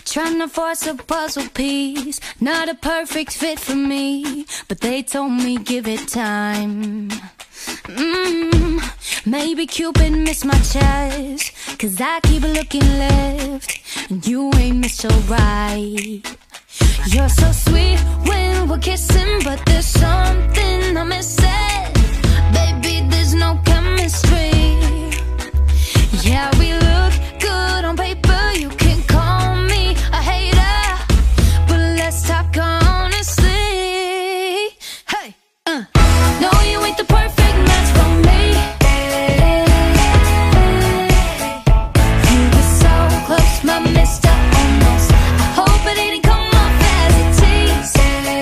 Trying to force a puzzle piece, not a perfect fit for me, but they told me give it time. Maybe Cupid missed my chest, 'cause I keep looking left, and you ain't missed so right. You're so sweet when we're kissing, but there's something I'm missing. Baby, there's no chemistry. Yeah, we look good on paper, you can call me a hater, but let's talk honestly. Hey, no, you ain't the perfect match for me. You were so close, my Mr. Almost. I hope it didn't come off as a tease.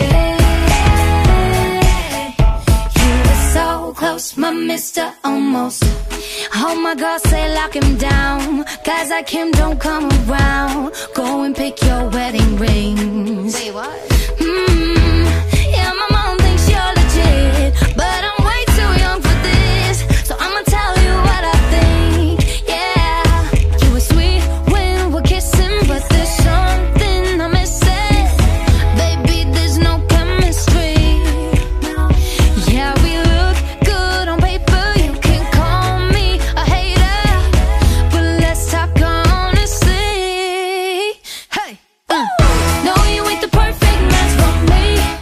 You were so close, my Mr. Almost. Oh my God, say lock him down, guys like him don't come around. Go and pick your wedding rings. Say what? Yeah, my mom thinks you're legit, but I'm way too young for this, so I'ma tell you what I think. Yeah, you were sweet when we're kissing, but there's something I'm missing. Baby, there's no chemistry. Yeah, we look good on paper, you can call me a hater, but let's talk honestly. Hey, no, you ain't the perfect match for me.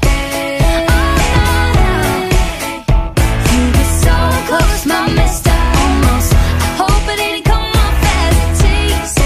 You were so close, my Mr. Almost. I hope it didn't come off as a tease.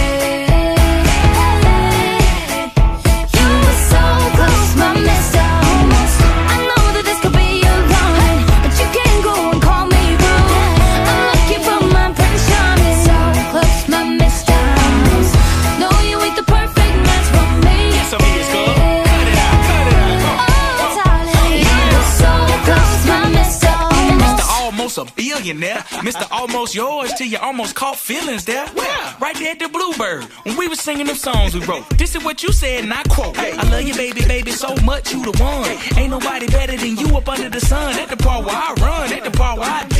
You were so close, my Mr. Almost. I know that this could be your line, but you can't go and call me rude. I'm looking for my Prince Charming. So close, my Mr. Almost. No, you ain't the perfect match for me. Yes, I mean, it's good. Cut it out, cut it out. Oh, darling, you were so close, my Mr. Almost. Mr. Almost a billionaire. Mr. Almost yours till you almost caught feelings there. Where? Right there at the Bluebird. When we was singing them songs we wrote. This is what you said, and I quote. I love you, baby, baby, so much, you the one. Ain't nobody better than you up under the sun. At the part where I run, at the part where I